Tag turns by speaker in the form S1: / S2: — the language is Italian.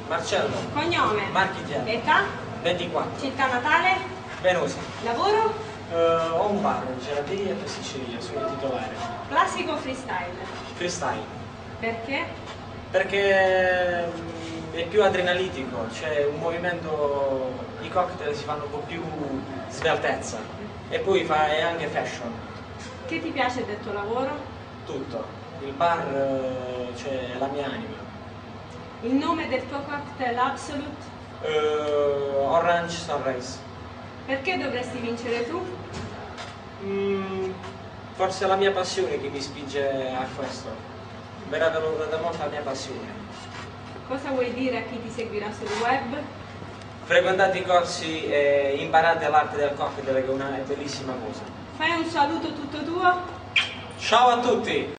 S1: Marcello.
S2: Cognome.
S1: Marchigiano.
S2: Età.
S1: 24.
S2: Città natale.
S1: Venosa.
S2: Lavoro.
S1: Ho un bar, gelateria e pasticceria, sono il titolare.
S2: Classico o freestyle?
S1: Freestyle.
S2: Perché?
S1: Perché è più adrenalitico, c'è un movimento, i cocktail si fanno un po' più sveltezza e poi è anche fashion,
S2: Che ti piace del tuo lavoro?
S1: tutto. Il bar c'è la mia anima.
S2: Il nome del tuo cocktail Absolute?
S1: Orange Sunrise.
S2: Perché dovresti vincere tu?
S1: Forse è la mia passione che mi spinge a questo. Verrà da molto la mia passione.
S2: Cosa vuoi dire a chi ti seguirà sul web?
S1: Frequentate i corsi e imparate l'arte del cocktail, che è una bellissima cosa.
S2: Fai un saluto tutto tuo.
S1: Ciao a tutti!